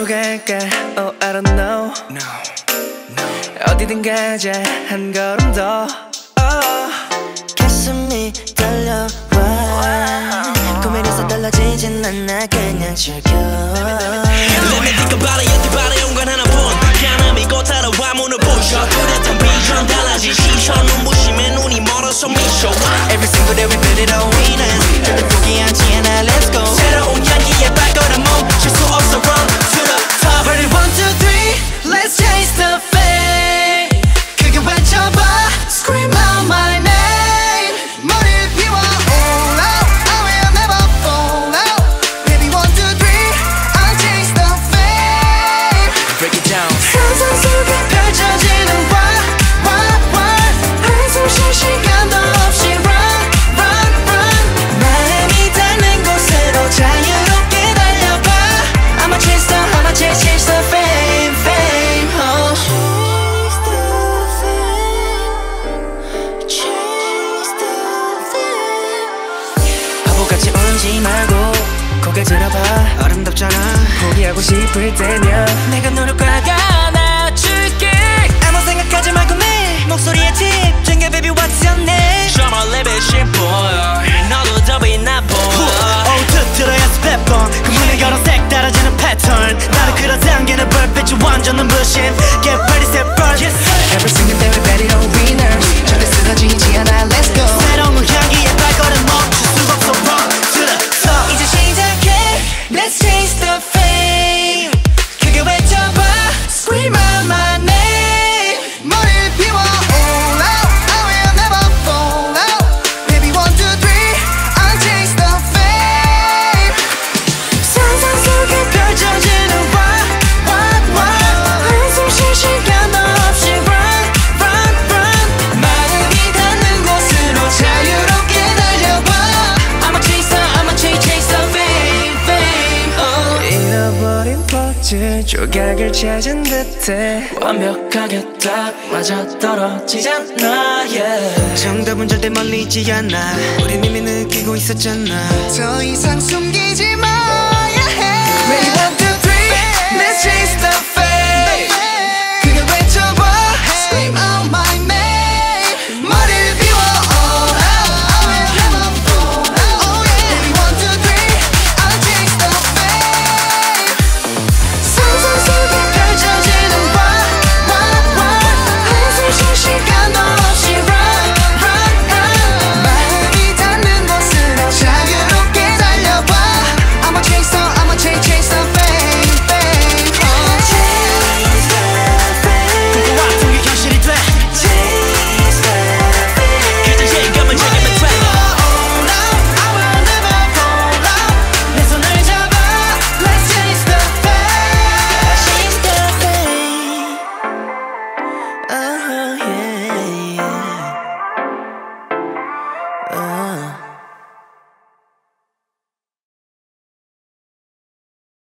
어디로 갈까? Oh, I don't know. 어디든 가자 한 걸음 더. 가슴이 떨려와 고민해서 달라지진 않아 그냥 즐겨. Let me think about it 여기 바로 연관 하나뿐 가남이 곧 따라와 문을 부셔 뚜렷한 비전 달라진 시선 눈부심에 눈이 멀어서 미쳐. Every single day we build it on winners 절대 포기하지 않아 let's go. 새로운 향기에 발걸음 멈출 수 없어 run to the top. Ready 1, 2, 3 let's chase the fame. 크게 외쳐봐 scream out my name. 머리를 비워 all out I will never fall out. Baby 1, 2, 3 I'll chase the fame. Break it down. 상상 속에 펼쳐지는 한숨 쉴 시간도 없이 run run run. 마음이 닿는 곳으로 자유롭게 달려봐. I'ma chase the fame fame oh. Chase the fame. 바보같이 울지 말고 고개 들어봐. 아름답잖아. 포기하고 싶을 때면 내가 누를 거야 안아줄게. 아무 생각하지 말고 내 목소리에 집중해 baby what's your name. Drama level simple 너도 더 빛나 보여. 들어야 스텝번 그 문을 열어 색달라지는 패턴. 나를 끌어당기는 불빛이 완전 눈부심. Get ready set burn. Every single day we bet it on winners. 절대 쓰러지지 않아 let's go. 새로운 향기에 발걸음 멈출 수가 없어 run to the top. 이제 시작해 let's chase the fame. 크게 외쳐봐 scream out my name. 머리를 비워 all out I will never fall out. Baby 1, 2, 3 I'll chase the fame. 상상 속에 펼쳐지는 한숨 쉴 시간도 없이 run run run. 마음이 닿는 곳으로 자유롭게 달려봐. I'ma chase the fame fame oh. 잃어버린 포즈 조각을 찾은 듯해. 완벽하게 딱 맞아 떨어지잖아 yeah. 정답은 절대 멀리 있지 않아. 우린 이미 느끼고 있었잖아. 더 이상